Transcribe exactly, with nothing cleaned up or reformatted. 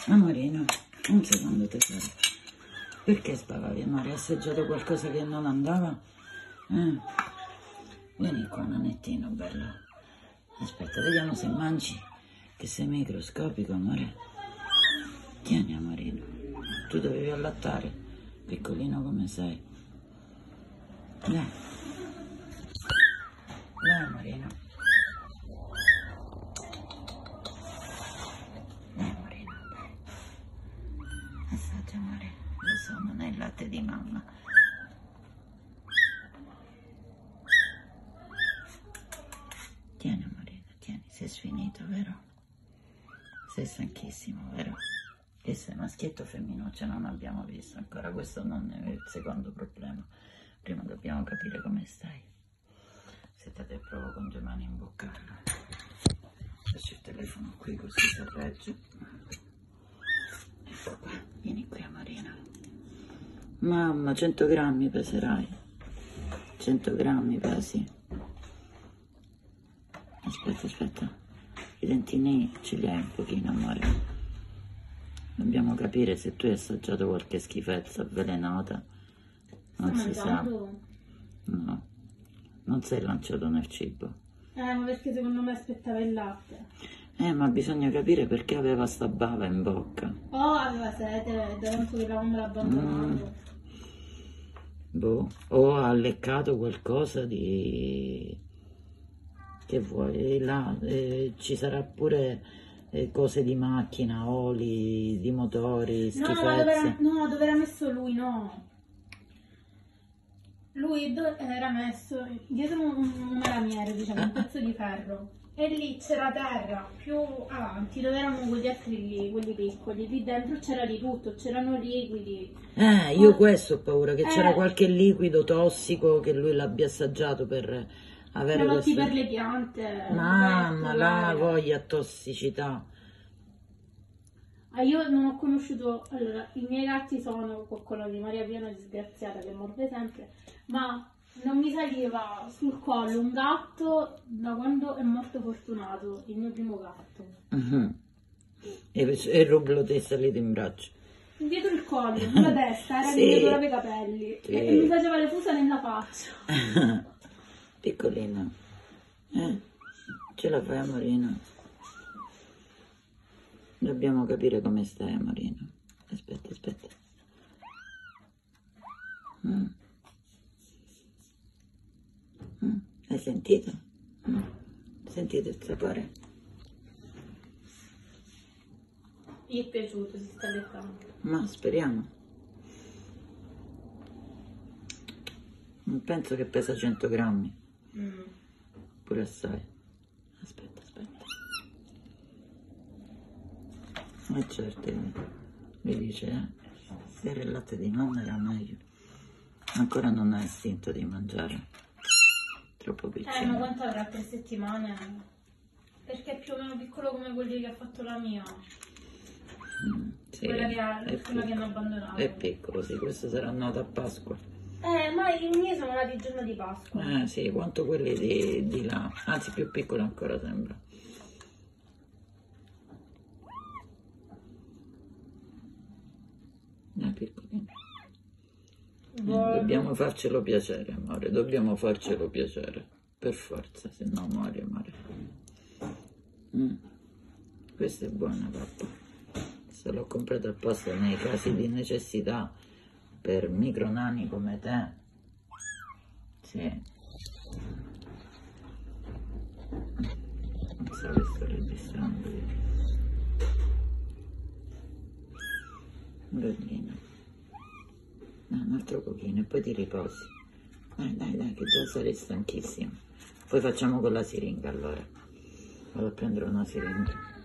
Amorino, un secondo tesoro. Perché spavavi, amore? Hai assaggiato qualcosa che non andava? Eh? Vieni qua, nanettino, bello. Aspetta, vediamo se mangi, che sei microscopico, amore. Tieni, amorino. Tu dovevi allattare, piccolino come sei. Dai. Dai, amorino. Dai, amorino, dai. Assaggia, amore. Lo so, non è il latte di mamma. Tieni, amorino, tieni. Sei sfinito, vero? Sei stanchissimo, vero? Che sei maschietto o femminuccia non abbiamo visto ancora. Questo non è il secondo problema. Prima dobbiamo capire come stai. Settate, provo con due mani a imboccarlo. Lascio il telefono qui così si regge. Ecco qua, vieni qui, amorina. Mamma, cento grammi peserai. cento grammi pesi. Aspetta, aspetta. I dentini ce li hai un pochino, amore. Dobbiamo capire se tu hai assaggiato qualche schifezza avvelenata. Non si sa. No. Non sei lanciato nel cibo. Eh, ma perché secondo me aspettava il latte. Eh, ma bisogna capire perché aveva sta bava in bocca. Oh, aveva sete, da tanto che l'avevamo abbandonato. Mm. Boh. O ha leccato qualcosa di... Che vuoi? Là eh, ci sarà pure eh, cose di macchina, oli, di motori, schifezze. No, dove era, no, dove era messo lui, no. Lui era messo dietro un, un lamiere, diciamo, un pezzo di ferro. E lì c'era terra, più avanti, dove erano quegli altri, quelli piccoli. Lì dentro c'era di tutto, c'erano liquidi. Eh, io questo ho paura, che eh, c'era qualche liquido tossico che lui l'abbia assaggiato per avere prodotti questo... per le piante. Mamma, la voglia tossicità. Ah, io non ho conosciuto, allora, i miei gatti sono coccoloni, Maria Pia è una disgraziata che morde sempre, ma non mi saliva sul collo un gatto da quando è morto Fortunato, il mio primo gatto. Uh-huh. E, e il rublo ti è salito in braccio. Dietro il collo, sulla testa, era Sì. che mi colorava i capelli Sì. e, e mi faceva le fusa nella faccia. Piccolina, eh? Ce la fai, amorino? Dobbiamo capire come stai, amorino. Aspetta, aspetta. Mm. Mm. Hai sentito? Mm. Sentite il sapore? Gli è piaciuto, si sta leccando. Ma speriamo. Non penso che pesa cento grammi. Mm. Pure assai. Aspetta, aspetta. E certo, mi dice, eh, se era il latte di nonna era meglio. Ancora non ha istinto di mangiare. Troppo piccino. Eh, ma quanto avrà? Tre settimane? Perché è più o meno piccolo come quelli che ha fatto la mia. Mm, sì, quella che, ha, è quella che hanno abbandonato. È piccolo, sì, questo sarà nato a Pasqua. Eh, ma i miei sono nati il giorno di Pasqua. Eh sì, quanto quelli di, di là, anzi più piccoli ancora sembra. È piccolino. Eh, dobbiamo farcelo piacere, amore, dobbiamo farcelo piacere, per forza, se no muore, amore. Mm. Questa è buona, papà. Se l'ho comprata apposta nei casi di necessità per micronani come te. Sì. Non so che sto registrando io. Gallina. No, un altro pochino e poi ti riposi. Dai, dai, dai, che già sarei stanchissimo. Poi facciamo con la siringa allora. Vado a prendere una siringa.